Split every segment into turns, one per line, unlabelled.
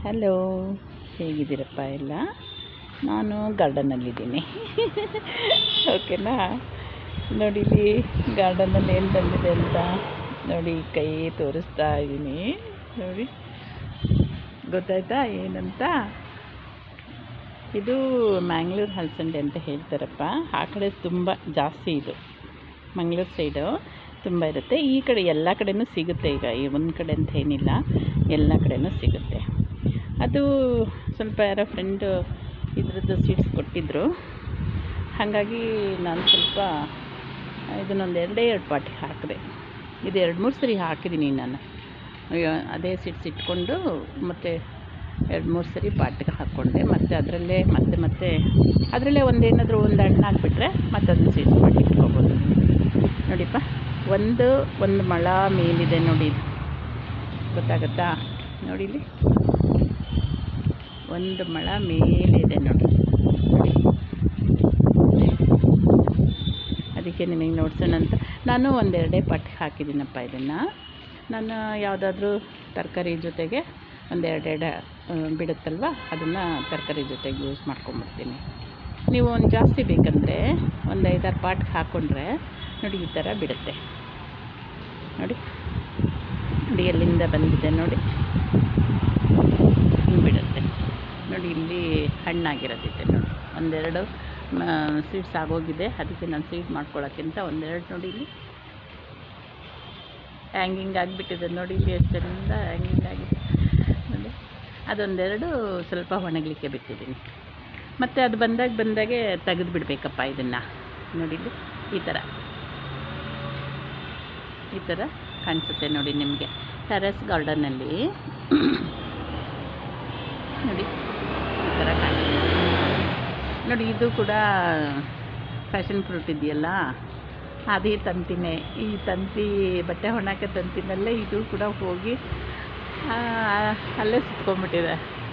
Hello, ಹೇಗಿದ್ದೀರಪ್ಪ ಎಲ್ಲ? ನಾನು ಗಾರ್ಡನಲ್ಲಿದ್ದೀನಿ. ಓಕೆನಾ? ನೋಡಿ, ಇಲ್ಲಿ ಗಾರ್ಡನಲ್ಲಿ ಏನು ಬಂದಿದೆ ಅಂತ ನೋಡಿ, ಕೈ ತೋರಿಸ್ತಾ ಇದ್ದೀನಿ. ನೋಡಿ, ಗೊತ್ತಾಯ್ತಾ ಏನಂತ? ಇದು ಮ್ಯಾಂಗ್ಳೂರು ಹಲಸಂಡೆ ಅಂತ ಹೇಳ್ತಾರಪ್ಪ. ಆ ಕಡೆ ತುಂಬ ಜಾಸ್ತಿ ಇದು. ಮಂಗಳೂರು ಸೈಡು ತುಂಬ ಇರುತ್ತೆ. ಈ ಕಡೆ ಎಲ್ಲ ಕಡೆಯೂ ಸಿಗುತ್ತೆ. ಈಗ ಈ ಒಂದು ಕಡೆ ಅಂತ ಏನಿಲ್ಲ, ಎಲ್ಲ ಕಡೆಯೂ ಸಿಗುತ್ತೆ. ಅದು ಸ್ವಲ್ಪ ಯಾರೋ ಫ್ರೆಂಡು ಇದ್ರದ್ದು ಸೀಡ್ಸ್ ಕೊಟ್ಟಿದ್ದರು. ಹಾಗಾಗಿ ನಾನು ಸ್ವಲ್ಪ ಇದನ್ನೊಂದು ಎರಡು ಪಾಟಿಗೆ ಹಾಕಿದೆ. ಇದು 2-3 ಸರಿ ಹಾಕಿದ್ದೀನಿ ನಾನು. ಅದೇ ಸೀಡ್ಸ್ ಇಟ್ಕೊಂಡು ಮತ್ತು 2-3 ಸರಿ ಪಾಟಿಗೆ ಹಾಕ್ಕೊಂಡೆ. ಮತ್ತು ಅದರಲ್ಲೇ ಮತ್ತೆ ಅದರಲ್ಲೇ ಒಂದೇನಾದರೂ ಒಂದು ಹಣ್ಣು ಹಾಕ್ಬಿಟ್ರೆ ಮತ್ತೆ ಅದನ್ನು ಸೀಡ್ಸ್ ಪಾಟಿ ಇಟ್ಕೊಬೋದು. ನೋಡಿಪ್ಪ, ಒಂದು ಮೊಳ ಮೇಲಿದೆ ನೋಡಿ. ಇದು ಗೊತ್ತಾಗುತ್ತಾ? ನೋಡಿ, ಇಲ್ಲಿ 1 ಮೊಳ ಮೇಲಿದೆ ನೋಡಿ. ಅದಕ್ಕೆ ನಿಮಗೆ ನೋಡ್ಸೋಣ ಅಂತ ನಾನು ಒಂದೆರಡೇ ಪಾಟಿಗೆ ಹಾಕಿದ್ದೀನಪ್ಪ. ಇದನ್ನು ನಾನು ಯಾವುದಾದ್ರೂ ತರಕಾರಿ ಜೊತೆಗೆ ಒಂದೆರಡೆರಡು ಬಿಡುತ್ತಲ್ವ, ಅದನ್ನು ತರಕಾರಿ ಜೊತೆಗೆ ಯೂಸ್ ಮಾಡ್ಕೊಂಬಿಡ್ತೀನಿ. ನೀವು ಒಂದು ಜಾಸ್ತಿ ಬೇಕಂದರೆ ಒಂದು 5-6 ಪಾಟಿಗೆ ಹಾಕ್ಕೊಂಡ್ರೆ ನೋಡಿ, ಈ ಥರ ಬಿಡುತ್ತೆ. ನೋಡಿ ಎಲ್ಲಿಂದ ಬಂದಿದೆ ನೋಡಿ, ಹಿಂಗೆ ಬಿಡುತ್ತೆ ನೋಡಿ. ಇಲ್ಲಿ ಹಣ್ಣಾಗಿರೋದಿದೆ ನೋಡಿ. ಒಂದೆರಡು ಸೀಡ್ಸ್ ಆಗೋಗಿದೆ. ಅದಕ್ಕೆ ನಾನು ಸೀಡ್ ಮಾಡ್ಕೊಳ್ಳೋಕ್ಕಿಂತ ಒಂದೆರಡು ನೋಡಿ, ಇಲ್ಲಿ ಹ್ಯಾಂಗಿಂಗ್ ಆಗಿಬಿಟ್ಟಿದೆ ನೋಡಿ. ಇಲ್ಲಿ ಎಷ್ಟು ಚಂದ ಹ್ಯಾಂಗಿಂಗ್ ಆಗಿದೆ ನೋಡಿ. ಅದೊಂದೆರಡು ಸ್ವಲ್ಪ ಒಣಗಲಿಕ್ಕೆ ಬಿಟ್ಟಿದ್ದೀನಿ. ಮತ್ತು ಅದು ಬಂದಾಗೆ ತೆಗೆದು ಬಿಡಬೇಕಪ್ಪ ಇದನ್ನು. ನೋಡಿ, ಇಲ್ಲಿ ಈ ಥರ ಕಾಣಿಸುತ್ತೆ ನೋಡಿ ನಿಮಗೆ ಟೆರೆಸ್ ಗಾರ್ಡನಲ್ಲಿ. ನೋಡಿ, ಈ ಥರ ಕಾಣಿಸುತ್ತೆ ನೋಡಿ. ಇದು ಕೂಡ ಫ್ಯಾಷನ್ ಫ್ರೂಟ್ ಇದೆಯಲ್ಲ, ಅದೇ ತಂತಿನೇ. ಈ ತಂತಿ, ಬಟ್ಟೆ ಒಣಕ್ಕೆ ತಂತಿನಲ್ಲೇ ಇದು ಕೂಡ ಹೋಗಿ ಅಲ್ಲೇ ಸುತ್ಕೊಂಡ್ಬಿಟ್ಟಿದೆ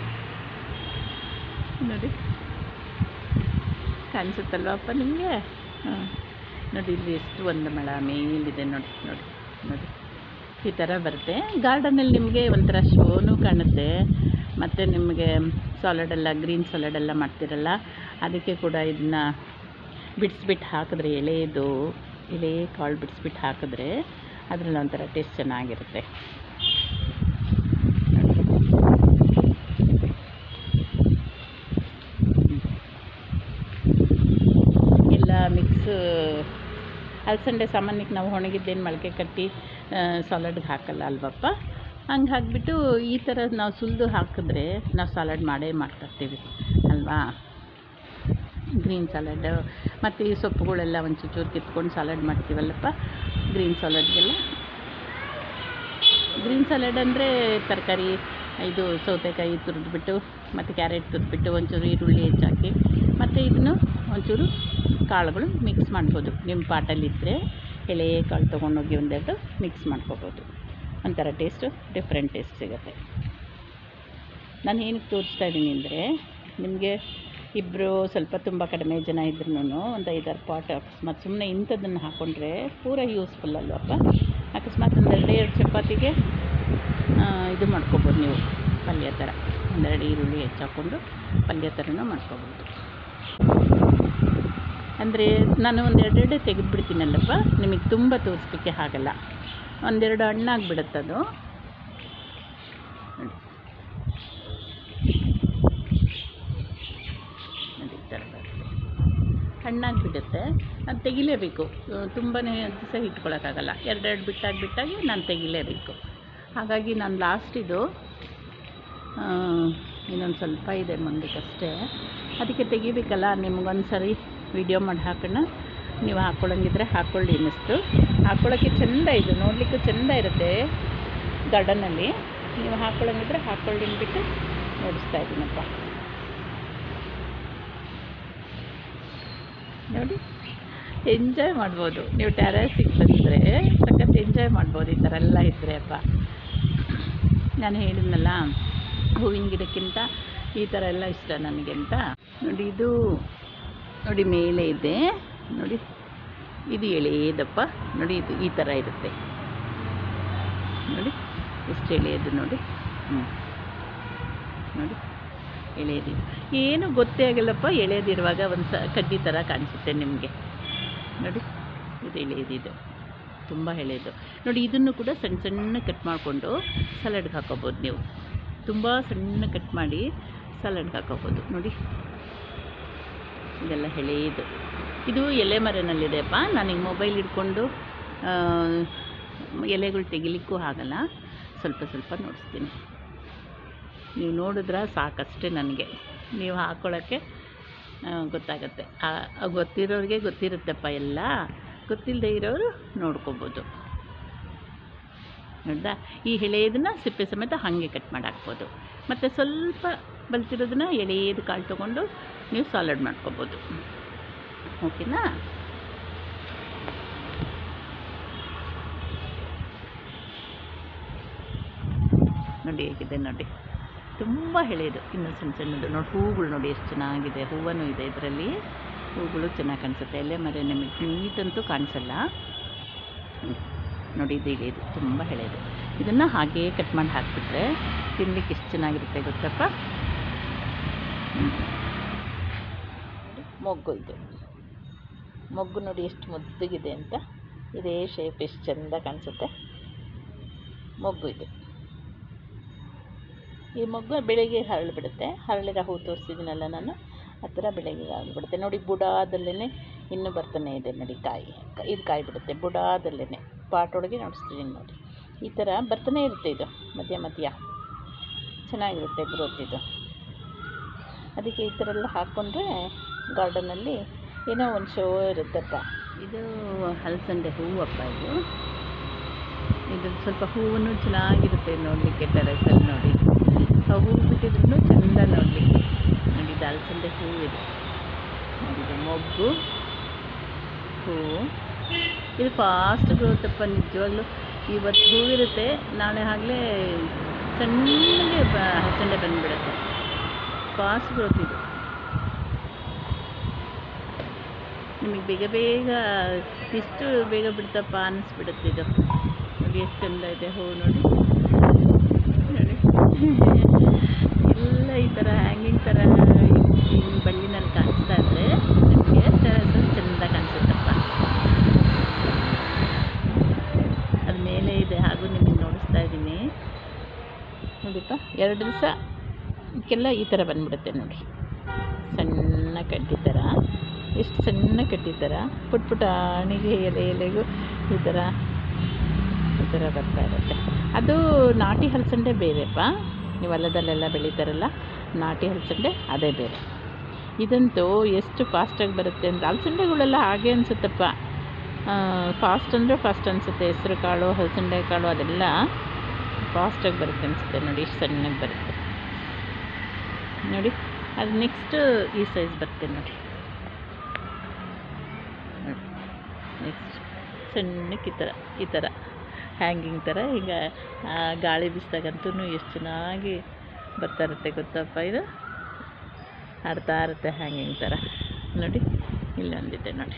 ನೋಡಿ. ಕಾಣಿಸುತ್ತಲ್ವಪ್ಪ ನಿಮಗೆ? ನೋಡಿ, ಇಲ್ಲಿ ಎಷ್ಟು 1 ಮೊಳ ಮೇಲಿದೆ ನೋಡಿ. ಈ ಥರ ಬರುತ್ತೆ. ಗಾರ್ಡನಲ್ಲಿ ನಿಮಗೆ ಒಂಥರ ಶೋನೂ ಕಾಣುತ್ತೆ. ಮತ್ತು ನಿಮಗೆ ಸಾಲಡೆಲ್ಲ, ಗ್ರೀನ್ ಸಾಲಡೆಲ್ಲ ಮಾಡ್ತಿರಲ್ಲ, ಅದಕ್ಕೆ ಕೂಡ ಇದನ್ನ ಬಿಡಿಸ್ಬಿಟ್ಟು ಹಾಕಿದ್ರೆ, ಎಲೆ ಕಾಳು ಬಿಡಿಸ್ಬಿಟ್ಟು ಹಾಕಿದ್ರೆ ಅದರಲ್ಲಿ ಒಂಥರ ಟೇಸ್ಟ್ ಚೆನ್ನಾಗಿರುತ್ತೆ. ಎಲ್ಲ ಮಿಕ್ಸ್ ಅಲಸಂಡೆ ಸಾಮಾನ್ಯಕ್ಕೆ ನಾವು ಒಣಗಿದ್ದೇನು ಮೊಳಕೆ ಕಟ್ಟಿ ಸಾಲಡ್ಗೆ ಹಾಕಲ್ಲ ಅಲ್ವಪ್ಪ. ಹಂಗೆ ಹಾಕಿಬಿಟ್ಟು ಈ ಥರ ನಾವು ಸುಲಿದು ಹಾಕಿದ್ರೆ ನಾವು ಸಾಲಡ್ ಮಾಡ್ತಿರ್ತೀವಿ ಅಲ್ವಾ. ಗ್ರೀನ್ ಸಾಲಡ್ ಮತ್ತು ಈ ಸೊಪ್ಪುಗಳೆಲ್ಲ ಒಂಚೂರು ಕಿತ್ಕೊಂಡು ಸಾಲಡ್ ಮಾಡ್ತೀವಲ್ಲಪ್ಪ. ಗ್ರೀನ್ ಸಾಲಡ್ ಅಂದರೆ ತರಕಾರಿ, ಇದು ಸೌತೆಕಾಯಿ ತುರಿದ್ಬಿಟ್ಟು ಮತ್ತು ಕ್ಯಾರೆಟ್ ತುರಿದ್ಬಿಟ್ಟು ಒಂಚೂರು ಈರುಳ್ಳಿ ಹೆಚ್ಚಾಕಿ ಮತ್ತು ಇದನ್ನು ಒಂಚೂರು ಕಾಳುಗಳು ಮಿಕ್ಸ್ ಮಾಡ್ಬೋದು. ನಿಮ್ಮ ಪಾಟಲ್ಲಿದ್ದರೆ ಎಳೆ ಕಾಳು ತೊಗೊಂಡೋಗಿ ಒಂದೆರಡು ಮಿಕ್ಸ್ ಮಾಡ್ಕೋಬೋದು. ಒಂಥರ ಡಿಫ್ರೆಂಟ್ ಟೇಸ್ಟ್ ಸಿಗುತ್ತೆ. ನಾನು ಏನಕ್ಕೆ ತೋರಿಸ್ತಾ ಇದ್ದೀನಿ ಅಂದರೆ, ನಿಮಗೆ ಇಬ್ಬರು ಸ್ವಲ್ಪ ತುಂಬ ಕಡಿಮೆ ಜನ ಇದ್ರೂ ಒಂದು 5-6 ಪಾಟ್ ಅಕಸ್ಮಾತ್ ಸುಮ್ಮನೆ ಇಂಥದ್ದನ್ನು ಹಾಕ್ಕೊಂಡ್ರೆ ಪೂರ ಯೂಸ್ಫುಲ್ ಅಲ್ವಪ್ಪ. ಅಕಸ್ಮಾತ್ ಒಂದು 2 ಚಪಾತಿಗೆ ಇದು ಮಾಡ್ಕೊಬೋದು ನೀವು, ಪಲ್ಯ ಥರ. ಒಂದೆರಡು ಈರುಳ್ಳಿ ಹೆಚ್ಚಾಕ್ಕೊಂಡು ಪಲ್ಯ ಥರನೂ ಮಾಡ್ಕೊಬೋದು. ಅಂದರೆ ನಾನು ಒಂದೆರಡೆರಡೆ ತೆಗೆದುಬಿಡ್ತೀನಲ್ಲಪ್ಪ, ನಿಮಗೆ ತುಂಬ ತೋರಿಸ್ಲಿಕ್ಕೆ ಆಗಲ್ಲ. ಒಂದೆರಡು ಹಣ್ಣಾಗಿಬಿಡುತ್ತದು. ನೋಡಿ, ಈ ಥರ ಬರುತ್ತೆ, ಹಣ್ಣಾಗಿಬಿಡುತ್ತೆ. ಅದು ತೆಗಿಲೇಬೇಕು. ತುಂಬಾ ದಿವಸ ಇಟ್ಕೊಳ್ಳೋಕ್ಕಾಗಲ್ಲ. ಎರಡೆರಡು ಬಿಟ್ಟಾಗಿ ನಾನು ತೆಗಿಲೇಬೇಕು. ಹಾಗಾಗಿ ನಾನು ಲಾಸ್ಟ್ ಇದು ಇನ್ನೊಂದು ಸ್ವಲ್ಪ ಇದೆ ಮುಂದಕ್ಕಷ್ಟೇ, ಅದಕ್ಕೆ ತೆಗಿಬೇಕಲ್ಲ. ನಿಮಗೊಂದು ಸರಿ ವಿಡಿಯೋ ಮಾಡಿ ಹಾಕೋಣ. ನೀವು ಹಾಕ್ಕೊಳ್ಳೋಂಗಿದ್ರೆ ಹಾಕ್ಕೊಳ್ಳಿ ಅನ್ನಿಸ್ತು. ಹಾಕ್ಕೊಳ್ಳೋಕ್ಕೆ ಚೆಂದ, ಇದು ನೋಡಲಿಕ್ಕೂ ಚೆಂದ ಇರುತ್ತೆ ಗಾರ್ಡನಲ್ಲಿ. ನೀವು ಹಾಕ್ಕೊಳ್ಳೋಂಗಿದ್ರೆ ಹಾಕ್ಕೊಳ್ಳಿ ಅಂದ್ಬಿಟ್ಟು ನೋಡಿಸ್ತಾ ಇದ್ದೀನಪ್ಪ. ನೋಡಿ, ಎಂಜಾಯ್ ಮಾಡ್ಬೋದು ನೀವು. ಟೆರೆಸಿಗೆ ಬಂದರೆ ಸಖತ್ ಎಂಜಾಯ್ ಮಾಡ್ಬೋದು ಈ ಥರ ಎಲ್ಲ ಇದ್ದರೆ ಅಪ್ಪ. ನಾನು ಹೇಳಿದ್ನಲ್ಲ, ಹೂವಿನ ಗಿಡಕ್ಕಿಂತ ಈ ಥರ ಎಲ್ಲ ಇಷ್ಟ ನನಗೆ ಅಂತ. ನೋಡಿ, ಇದು ನೋಡಿ ಮೇಲೆ ಇದೆ ನೋಡಿ. ಇದು ಎಳೆಯದಪ್ಪ ನೋಡಿ. ಇದು ಈ ಥರ ಇರುತ್ತೆ ನೋಡಿ, ಎಷ್ಟು ಎಳೆಯದು ನೋಡಿ. ನೋಡಿ ಎಳೆಯದಿದೆ, ಏನು ಗೊತ್ತೇ ಆಗಲ್ಲಪ್ಪ. ಎಳೆಯದಿರುವಾಗ ಒಂದು ಕಡ್ಡಿ ಥರ ಕಾಣಿಸುತ್ತೆ ನಿಮಗೆ. ನೋಡಿ ಇದು ಎಳೆಯದಿದು, ತುಂಬ ಎಳೆಯದು. ನೋಡಿ ಇದನ್ನು ಕೂಡ ಸಣ್ಣ ಸಣ್ಣ ಕಟ್ ಮಾಡಿಕೊಂಡು ಸಲಾಡ್ಗೆ ಹಾಕೋಬೋದು ನೀವು. ತುಂಬ ಸಣ್ಣ ಕಟ್ ಮಾಡಿ ಸಲಾಡ್ಗೆ ಹಾಕೋಬೋದು. ನೋಡಿ ಇದೆಲ್ಲ ಎಳೆಯದು. ಇದು ಎಲೆ ಮರನಲ್ಲಿದೆಯಪ್ಪ. ನನಗೆ ಮೊಬೈಲ್ ಹಿಡ್ಕೊಂಡು ಎಲೆಗಳು ತೆಗಿಲಿಕ್ಕೂ ಆಗಲ್ಲ. ಸ್ವಲ್ಪ ಸ್ವಲ್ಪ ನೋಡಿಸ್ತೀನಿ. ನೀವು ನೋಡಿದ್ರೆ ಸಾಕಷ್ಟೇ ನನಗೆ. ನೀವು ಹಾಕ್ಕೊಳ್ಳೋಕ್ಕೆ ಗೊತ್ತಾಗತ್ತೆ. ಗೊತ್ತಿರೋರಿಗೆ ಗೊತ್ತಿರುತ್ತಪ್ಪ ಎಲ್ಲ. ಗೊತ್ತಿಲ್ಲದೆ ಇರೋರು ನೋಡ್ಕೋಬೋದು. ನೋಡ್ದಾ, ಈ ಎಳೆಯೋದನ್ನ ಸಿಪ್ಪೆ ಸಮೇತ ಹಾಗೆ ಕಟ್ ಮಾಡಿ ಹಾಕ್ಬೋದು. ಮತ್ತು ಸ್ವಲ್ಪ ಬಲ್ತಿರೋದನ್ನ ಎಳೆಯದು ಕಾಳು ತೊಗೊಂಡು ನೀವು ಸಾಲಡ್ ಮಾಡ್ಕೋಬೋದು. ಓಕೆನಾ? ನೋಡಿ ಹೇಗಿದೆ ನೋಡಿ, ತುಂಬ ಎಳೆಯೋದು. ಇನ್ನು ಸಣ್ಣ ಸಣ್ಣದು ನೋಡಿ. ಹೂಗಳು ನೋಡಿ ಎಷ್ಟು ಚೆನ್ನಾಗಿದೆ. ಹೂವೂ ಇದೆ ಇದರಲ್ಲಿ. ಹೂಗಳು ಚೆನ್ನಾಗಿ ಕಾಣಿಸುತ್ತೆ. ಎಲೆ ಮರ ನಿಮಗೆ ನೀಟಂತೂ ಕಾಣಿಸಲ್ಲ. ನೋಡಿ ಇದು ಎಳೆಯೋದು, ತುಂಬ ಎಳೆಯೋದು. ಇದನ್ನು ಹಾಗೇ ಕಟ್ ಮಾಡಿ ಹಾಕಿಬಿಟ್ರೆ ತಿನ್ನಲಿಕ್ಕೆ ಎಷ್ಟು ಚೆನ್ನಾಗಿರುತ್ತೆ ಗೊತ್ತಪ್ಪ. ಮೊಗ್ಗು ಇದು. ಮೊಗ್ಗು ನೋಡಿ ಎಷ್ಟು ಮುದ್ದುಗಿದೆ ಅಂತ. ಇದೇ ಶೇಪ್ ಎಷ್ಟು ಚೆಂದ ಕಾಣಿಸುತ್ತೆ. ಮೊಗ್ಗು ಇದು. ಈ ಮೊಗ್ಗು ಬೆಳಗ್ಗೆ ಹರಳಿಬಿಡುತ್ತೆ. ಹರಳಿರೋ ಹೂ ತೋರಿಸಿದ್ದೀನಲ್ಲ ನಾನು, ಆ ಥರ ಬೆಳಗ್ಗೆ ಹರಳಿಬಿಡುತ್ತೆ. ನೋಡಿ ಬುಡದಲ್ಲೇ ಇನ್ನೂ ಬರ್ತಾನೆ ಇದೆ ನೋಡಿ ಕಾಯಿ. ಇದು ಕಾಯಿ ಬಿಡುತ್ತೆ ಬುಡದಲ್ಲೇ. ಪಾಟೊಳಗೆ ನೋಡಿಸ್ತಿದ್ದೀನಿ ನೋಡಿ. ಈ ಥರ ಬರ್ತಾನೆ ಇರುತ್ತೆ ಇದು ಮಧ್ಯ ಮಧ್ಯ. ಚೆನ್ನಾಗಿರುತ್ತೆ ಗ್ರೋತ್ ಇದು. ಅದಕ್ಕೆ ಈ ಥರ ಎಲ್ಲ ಹಾಕ್ಕೊಂಡ್ರೆ ಗಾರ್ಡನಲ್ಲಿ ಏನೋ ಒಂದು ಶೋ ಇರುತ್ತಪ್ಪ. ಇದು ಹಲಸಂದೆ ಹೂವಪ್ಪ ಇದು. ಇದು ಸ್ವಲ್ಪ ಹೂವನ್ನು ಚೆನ್ನಾಗಿರುತ್ತೆ ನೋಡಲಿಕ್ಕೆ. ಟೆರೆಸಲ್ಲಿ ನೋಡಿ ಹೂವು ಬಿಟ್ಟಿದ್ರು ಚೆಂದ ನೋಡಲಿಕ್ಕೆ. ನೋಡಿ ಇದು ಹಲಸಂದೆ ಹೂವು ಇದು. ನೋಡಿಇದು ಮೊಗ್ಗು ಹೂವು. ಇದು ಫಾಸ್ಟ್ ಗ್ರೋತಪ್ಪ ನಿಜವಾಗ್ಲೂ. ಇವತ್ತು ಹೂವಿರುತ್ತೆ, ನಾಳೆ ಆಗಲೇ ಸಣ್ಣಗೆ ಹಲಸಂದೆ ಬಂದುಬಿಡುತ್ತೆ. ಫಾಸ್ಟ್ ಗ್ರೋತ್ ಇದು. ನಿಮಗೆ ಬೇಗ ಬೇಗ ಇಷ್ಟು ಬೇಗ ಬಿಡ್ತಪ್ಪ ಅನ್ನಿಸ್ಬಿಡುತ್ತೆ ಇದು. ನೋಡಿ ಎಷ್ಟು ಚೆಂದ ಇದೆ ಹೂವು ನೋಡಿ. ನೋಡಿ ಎಲ್ಲ ಈ ಥರ ಹ್ಯಾಂಗಿಂಗ್ ಥರ ಈ ಬಳ್ಳಿನಲ್ಲಿ ಕಾಣಿಸ್ತಾ ಇದ್ದರೆ ನಿಮಗೆ ಟೆರೆಸಲ್ಲಿ ಚೆಂದ ಕಾಣಿಸುತ್ತಪ್ಪ. ಅದು ಮೇಲೆ ಇದೆ, ಹಾಗೂ ನಿಮಗೆ ನೋಡಿಸ್ತಾ ಇದ್ದೀನಿ ನೋಡಿಪ್ಪ. 2 ದಿವಸಕ್ಕೆಲ್ಲ ಈ ಥರ ಬಂದುಬಿಡುತ್ತೆ ನೋಡಿ. ಸಣ್ಣ ಕಡ್ಡಿ ಥರ, ಎಷ್ಟು ಸಣ್ಣ ಕಡ್ಡಿ ಥರ ಪುಟ್ ಪುಟಾಣಿಗೆ ಎಲೆಗೂ ಈ ಥರ ಬರ್ತಾ ಇರುತ್ತೆ. ಅದು ನಾಟಿ ಹಲಸಂಡೆ ಬೇರೆಪ್ಪ. ನೀವು ಹೊಲದಲ್ಲೆಲ್ಲ ಬೆಳೀತಾರಲ್ಲ ನಾಟಿ ಹಲಸಂಡೆ, ಅದೇ ಬೇರೆ. ಇದಂತೂ ಎಷ್ಟು ಫಾಸ್ಟಾಗಿ ಬರುತ್ತೆ ಅಂದರೆ, ಹಲಸಂಡೆಗಳೆಲ್ಲ ಹಾಗೆ ಅನಿಸುತ್ತಪ್ಪ. ಫಾಸ್ಟ್ ಅಂದರೆ ಫಾಸ್ಟ್ ಅನಿಸುತ್ತೆ. ಹೆಸರು ಕಾಳು, ಹಲಸಂಡೆ ಕಾಳು ಅದೆಲ್ಲ ಫಾಸ್ಟಾಗಿ ಬರುತ್ತೆ ಅನಿಸುತ್ತೆ. ನೋಡಿ ಇಷ್ಟು ಸಣ್ಣಗೆ ಬರುತ್ತೆ ನೋಡಿ. ಅದು ನೆಕ್ಸ್ಟ್ ಈ ಸೈಜ್ ಬರುತ್ತೆ ನೋಡಿ. ನೆಕ್ಸ್ಟ್ ಸಣ್ಣಕ್ಕೆ ಈ ಥರ ಹ್ಯಾಂಗಿಂಗ್ ಥರ. ಈಗ ಗಾಳಿ ಬೀಸಿದಾಗಂತೂ ಎಷ್ಟು ಚೆನ್ನಾಗಿ ಬರ್ತಾ ಇರುತ್ತೆ ಗೊತ್ತಪ್ಪ. ಇದು ಆಡ್ತಾ ಇರುತ್ತೆ ಹ್ಯಾಂಗಿಂಗ್ ಥರ ನೋಡಿ. ಇಲ್ಲೊಂದಿದೆ ನೋಡಿ.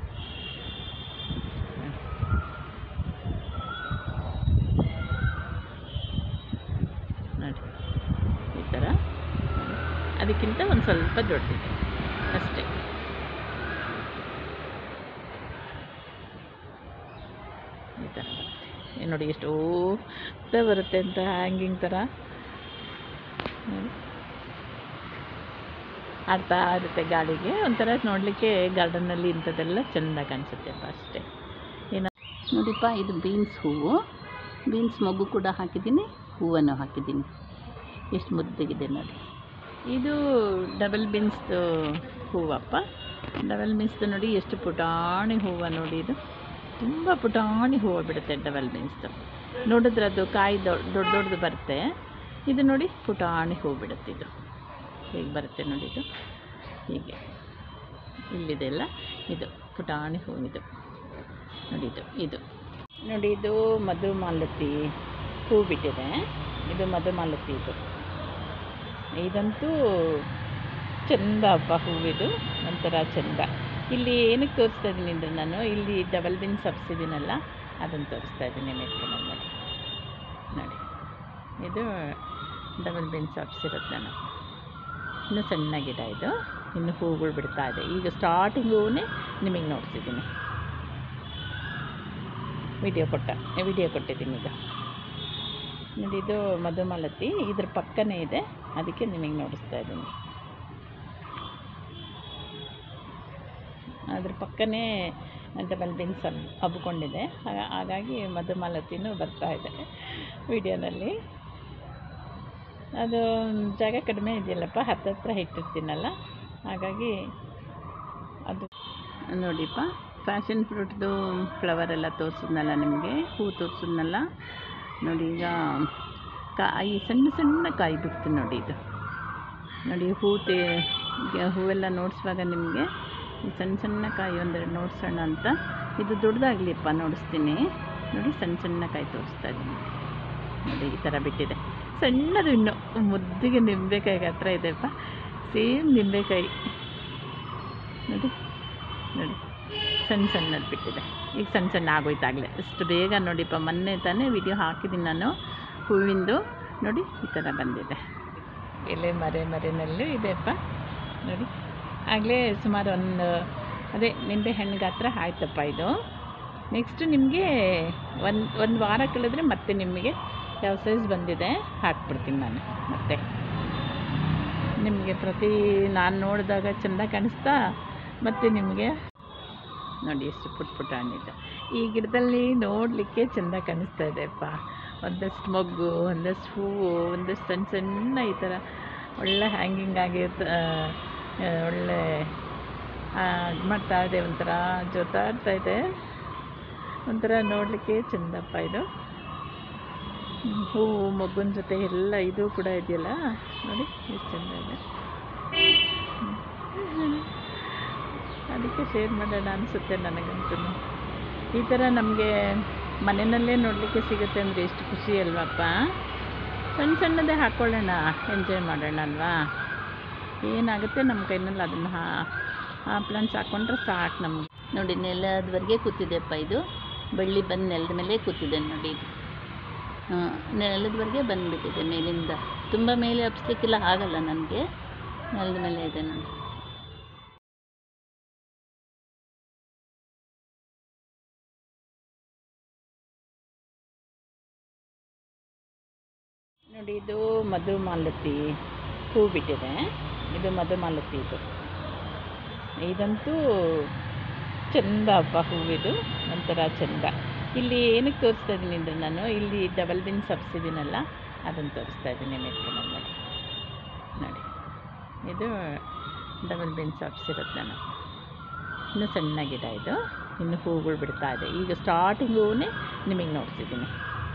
ನೋಡಿ ಈ ಥರ. ಅದಕ್ಕಿಂತ ಒಂದು ಸ್ವಲ್ಪ ದೊಡ್ಡದಿದೆ ಅಷ್ಟೇ. ಈ ಥರ ಬರುತ್ತೆ ನೋಡಿ. ಎಷ್ಟು ಓದ್ತಾ ಬರುತ್ತೆ ಅಂತ ಹ್ಯಾಂಗಿಂಗ್ ಥರ ಆಡ್ತಾ ಇರುತ್ತೆ ಗಾಳಿಗೆ. ಒಂಥರ ನೋಡಲಿಕ್ಕೆ ಗಾರ್ಡನ್ನಲ್ಲಿ ಇಂಥದ್ದೆಲ್ಲ ಚೆಂದ ಕಾಣಿಸುತ್ತೆಪ್ಪ ಅಷ್ಟೇ. ಏನೋ ನೋಡಿಪ್ಪ, ಇದು ಬೀನ್ಸ್ ಹೂವು. ಬೀನ್ಸ್ ಮೊಗ್ಗು ಕೂಡ ಹಾಕಿದ್ದೀನಿ, ಹೂವನ್ನು ಹಾಕಿದ್ದೀನಿ. ಎಷ್ಟು ಮುದ್ದಾಗಿದೆ ನೋಡಿ. ಇದು ಡಬಲ್ ಬೀನ್ಸ್ದು ಹೂವಪ್ಪ. ಡಬಲ್ ಬೀನ್ಸ್ದು ನೋಡಿ ಎಷ್ಟು ಪುಟಾಣಿ ಹೂವು ನೋಡಿ. ಇದು ತುಂಬ ಪುಟಾಣಿ ಹೂವು ಬಿಡುತ್ತೆ ಡಬಲ್ ಬೀನ್ಸ್ದು. ನೋಡಿದ್ರೆ ಅದು ಕಾಯಿ ದೊಡ್ಡದು ಬರುತ್ತೆ. ಇದು ನೋಡಿ ಪುಟಾಣಿ ಹೂವು ಬಿಡುತ್ತೆ. ಇದು ಹೇಗೆ ಬರುತ್ತೆ ನೋಡಿ. ಇದು ಹೀಗೆ ಇಲ್ಲಿದೆ ಅಲ್ಲ, ಇದು ಪುಟಾಣಿ ಹೂವು. ಇದು ನೋಡಿ. ಇದು ನೋಡಿ, ಇದು ಮಧುಮಾಲತಿ ಹೂ ಬಿಟ್ಟಿದೆ. ಇದು ಮಧುಮಾಲತಿ. ಇದಂತೂ ಚೆಂದ ಅಪ್ಪ ಹೂವಿದು, ಒಂಥರ ಚೆಂದ. ಇಲ್ಲಿ ಏನಕ್ಕೆ ತೋರಿಸ್ತಾ ಇದ್ದೀನಿ ಅಂದರೆ, ನಾನು ಇಲ್ಲಿ ಡಬಲ್ ಬೀನ್ಸ್ ಹಬ್ಸಿದ್ದೀನಲ್ಲ ಅದನ್ನು ತೋರಿಸ್ತಾ ಇದ್ದೀನಿ. ಮೆಟ್ಕೊಂಡು ನೋಡಿ. ಇದು ಡಬಲ್ ಬೀನ್ಸ್ ಹಬ್ಸಿರುತ್ತೆ ನಾನು. ಇನ್ನು ಸಣ್ಣ ಗಿಡ ಇದು, ಇನ್ನು ಹೂಗಳು ಬಿಡ್ತಾ ಇದೆ. ಈಗ ಸ್ಟಾರ್ಟಿಂಗ್ ಹೂವೇ ನಿಮಗೆ ನೋಡ್ತಿದ್ದೀನಿ, ವಿಡಿಯೋ ಕೊಟ್ಟಿದ್ದೀನಿ. ಇದು ನೋಡಿ, ಇದು ಮಧುಮಾಲತಿ, ಇದ್ರ ಪಕ್ಕನೇ ಇದೆ, ಅದಕ್ಕೆ ನಿಮಗೆ ನೋಡಿಸ್ತಾ ಇದ್ದೀನಿ. ಅದ್ರ ಪಕ್ಕನೇ ಡಬಲ್ ಬೀನ್ಸ್ ಹಬ್ಕೊಂಡಿದೆ, ಹಾಗಾಗಿ ಮಧುಮಾಲತಿನೂ ಬರ್ತಾ ಇದೆ ವಿಡಿಯೋನಲ್ಲಿ. ಅದು ಜಾಗ ಕಡಿಮೆ ಇದೆಯಲ್ಲಪ್ಪ, ಹತ್ತತ್ರ ಇಟ್ಟಿರ್ತೀನಲ್ಲ, ಹಾಗಾಗಿ ಅದು ನೋಡಿಪ್ಪ. ಫ್ಯಾಷನ್ ಫ್ರೂಟ್ದು ಫ್ಲವರ್ ಎಲ್ಲ ತೋರಿಸಿದ್ನಲ್ಲ ನಿಮಗೆ, ಹೂ ತೋರಿಸಿದ್ನಲ್ಲ ನೋಡಿ. ಈಗ ಕಾಯಿ ಸಣ್ಣ ಸಣ್ಣ ಕಾಯಿ ಬಿಡ್ತು ನೋಡಿ. ಇದು ನೋಡಿ, ಹೂವೆಲ್ಲ ನೋಡಿಸುವಾಗ ನಿಮಗೆ ಈ ಸಣ್ಣ ಸಣ್ಣ ಕಾಯಿ ಒಂದೆರಡು ನೋಡ್ಸೋಣ ಅಂತ. ಇದು ದೊಡ್ಡದಾಗಲಿಪ್ಪ, ನೋಡಿಸ್ತೀನಿ ನೋಡಿ. ಸಣ್ಣ ಸಣ್ಣ ಕಾಯಿ ತೋರಿಸ್ತಾ ಇದ್ದೀನಿ ನೋಡಿ, ಈ ಥರ ಬಿಟ್ಟಿದೆ. ಸಣ್ಣದು ಇನ್ನು ಮುದ್ದಿಗೆ ನಿಂಬೆಕಾಯಿ ಹತ್ರ ಇದೆಪ್ಪ, ಸೇಮ್ ನಿಂಬೆಕಾಯಿ ನೋಡಿ. ಸಣ್ಣದು ಬಿಟ್ಟಿದೆ. ಈಗ ಸಣ್ಣ ಆಗೋಯ್ತಾಗಲೇ, ಅಷ್ಟು ಬೇಗ ನೋಡಿಪ್ಪ. ಮೊನ್ನೆ ತಾನೇ ವಿಡಿಯೋ ಹಾಕಿದ್ದೀನಿ ನಾನು ಹೂವಿಂದು ನೋಡಿ, ಈ ಥರ ಬಂದಿದೆ. ಎಲೆ ಮರೆನಲ್ಲೂ ಇದೆಯಪ್ಪ ನೋಡಿ. ಆಗಲೇ ಸುಮಾರು ಅದೇ ನಿಂಬೆ ಹಣ್ಣು ಗಾತ್ರ ಆಯ್ತಪ್ಪ ಇದು. ನೆಕ್ಸ್ಟ್ ನಿಮಗೆ ಒಂದು ವಾರ ಕಳೆದ್ರೆ ಮತ್ತೆ ನಿಮಗೆ ಯಾವ ಸೈಜ್ ಬಂದಿದೆ ಹಾಕ್ಬಿಡ್ತೀನಿ ನಾನು. ಮತ್ತೆ ನಿಮಗೆ ನಾನು ನೋಡಿದಾಗ ಚೆಂದ ಕಾಣಿಸ್ತಾ, ಮತ್ತು ನಿಮಗೆ ನೋಡಿ ಎಷ್ಟು ಪುಟ್ಟ ಹಣ್ಣಿದೆ. ಈ ಗಿಡದಲ್ಲಿ ನೋಡಲಿಕ್ಕೆ ಚೆಂದ ಕಾಣಿಸ್ತಾ ಇದೆಯಪ್ಪ. ಒಂದಷ್ಟು ಮೊಗ್ಗು, ಒಂದಷ್ಟು ಹೂವು, ಒಂದಷ್ಟು ಸಣ್ಣ ಈ ಥರ ಒಳ್ಳೆ ಹ್ಯಾಂಗಿಂಗ್ ಆಗಿ ಒಳ್ಳೆ ಮಾಡ್ತಾ ಇದೆ. ಒಂಥರ ಜೋತಾಡ್ತಾ ಇದೆ, ಒಂಥರ ನೋಡಲಿಕ್ಕೆ ಚೆಂದಪ್ಪ ಇದು. ಹೂವು ಮೊಗ್ಗಿನ ಜೊತೆ ಎಲ್ಲ ಇದು ಕೂಡ ಇದೆಯಲ್ಲ ನೋಡಿ, ಎಷ್ಟು ಚೆಂದ ಇದೆ. ಅದಕ್ಕೆ ಶೇರ್ ಮಾಡೋಣ ಅನಿಸುತ್ತೆ ನನಗಂತೂ. ಈ ಥರ ನಮಗೆ ಮನೆಯಲ್ಲೇ ನೋಡಲಿಕ್ಕೆ ಸಿಗುತ್ತೆ ಅಂದರೆ ಎಷ್ಟು ಖುಷಿ ಅಲ್ವಪ್ಪ. ಸಣ್ಣದೇ ಹಾಕ್ಕೊಳ್ಳೋಣ, ಎಂಜಾಯ್ ಮಾಡೋಣ ಅಲ್ವಾ. ಏನಾಗುತ್ತೆ ನಮ್ಮ ಕೈನಲ್ಲಿ ಅದನ್ನು ಪ್ಲಾಂಟ್ಸ್ ಹಾಕ್ಕೊಂಡ್ರೆ ಸಾಕು ನಮಗೆ. ನೋಡಿ, ನೆಲದವರೆಗೆ ಕೂತಿದೆಯಪ್ಪ ಇದು. ಬಳ್ಳಿ ಬಂದು ನೆಲದ ಮೇಲೆ ಕೂತಿದೆ ನೋಡಿ. ಇದು ನೆಲದವರೆಗೆ ಬಂದುಬಿಟ್ಟಿದೆ ಮೇಲಿಂದ. ತುಂಬ ಮೇಲೆ ಹಬ್ಸ್ಲಿಕ್ಕೆಲ್ಲ ಆಗಲ್ಲ ನನಗೆ, ನೆಲದ ಮೇಲೆ ಇದೆ ನೋಡಿ. ನೋಡಿ, ಇದು ಮಧುಮಾಲತಿ ಹೂ ಬಿಟ್ಟಿದೆ. ಇದು ಮಧುಮಾಲತಿ. ಇದಂತೂ ಚೆಂದ ಅಪ್ಪ ಹೂವಿದು, ಒಂಥರ ಚೆಂದ. ಇಲ್ಲಿ ಏನಕ್ಕೆ ತೋರಿಸ್ತಾ ಇದ್ದೀನಿ ಅಂದರೆ, ನಾನು ಇಲ್ಲಿ ಡಬಲ್ ಬೀನ್ಸ್ ಹಬ್ಸಿದ್ದೀನಲ್ಲ, ಅದನ್ನು ತೋರಿಸ್ತಾ ಇದ್ದೀನಿ ಮೆಟ್ಲಿನಲ್ಲಿ ನೋಡಿ. ಇದು ಡಬಲ್ ಬೀನ್ಸ್ ಹಬ್ಸಿರುತ್ತೆ ನಾನು. ಇನ್ನು ಸಣ್ಣ ಗಿಡ ಇದು, ಇನ್ನು ಹೂಗಳು ಬಿಡ್ತಾ ಇದೆ. ಈಗ ಸ್ಟಾರ್ಟಿಂಗ್ ಹೂವೇ ನಿಮಗೆ ನೋಡ್ತಿದ್ದೀನಿ,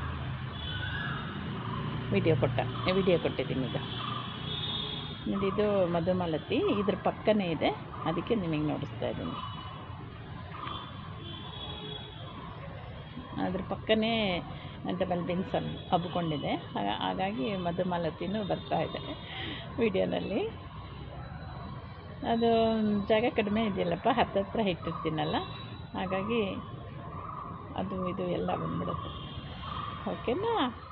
ವಿಡಿಯೋ ಕೊಟ್ಟಿದ್ದೀನಿ. ಇದು ನೋಡಿ, ಇದು ಮಧುಮಾಲತಿ, ಇದ್ರ ಪಕ್ಕನೇ ಇದೆ, ಅದಕ್ಕೆ ನಿಮಗೆ ನೋಡಿಸ್ತಾ ಇದ್ದೀನಿ. ಅದ್ರ ಪಕ್ಕನೇ ಡಬಲ್ ಬೀನ್ಸ್ ಹಬ್ಕೊಂಡಿದೆ, ಹಾಗಾಗಿ ಮಧುಮಾಲತಿನೂ ಬರ್ತಾ ಇದೆ ವಿಡಿಯೋನಲ್ಲಿ. ಅದು ಜಾಗ ಕಡಿಮೆ ಇದೆಯಲ್ಲಪ್ಪ, ಹತ್ತತ್ರ ಇಟ್ಟಿರ್ತೀನಲ್ಲ, ಹಾಗಾಗಿ ಅದು ಇದು ಎಲ್ಲ ಬಂದ್ಬಿಡುತ್ತೆ. ಓಕೆನಾ.